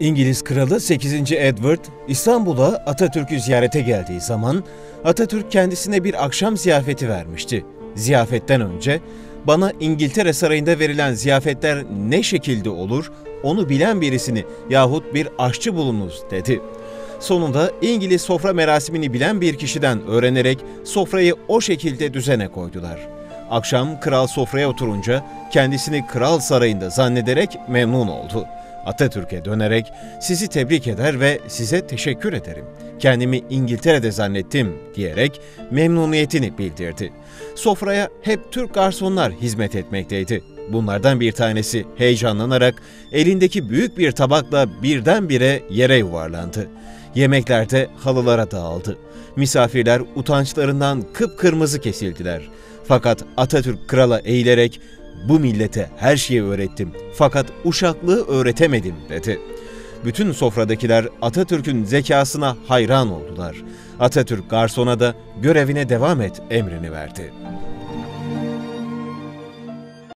İngiliz Kralı 8. Edward, İstanbul'a Atatürk'ü ziyarete geldiği zaman Atatürk kendisine bir akşam ziyafeti vermişti. Ziyafetten önce, "Bana İngiltere Sarayı'nda verilen ziyafetler ne şekilde olur, onu bilen birisini yahut bir aşçı bulunuz," dedi. Sonunda İngiliz sofra merasimini bilen bir kişiden öğrenerek sofrayı o şekilde düzene koydular. Akşam kral sofraya oturunca kendisini kral sarayında zannederek memnun oldu. Atatürk'e dönerek "Sizi tebrik eder ve size teşekkür ederim. Kendimi İngiltere'de zannettim," diyerek memnuniyetini bildirdi. Sofraya hep Türk garsonlar hizmet etmekteydi. Bunlardan bir tanesi heyecanlanarak elindeki büyük bir tabakla birdenbire yere yuvarlandı. Yemekler de halılara dağıldı. Misafirler utançlarından kıpkırmızı kesildiler. Fakat Atatürk krala eğilerek "Bu millete her şeyi öğrettim fakat uşaklığı öğretemedim," dedi. Bütün sofradakiler Atatürk'ün zekasına hayran oldular. Atatürk garsona da "Görevine devam et," emrini verdi.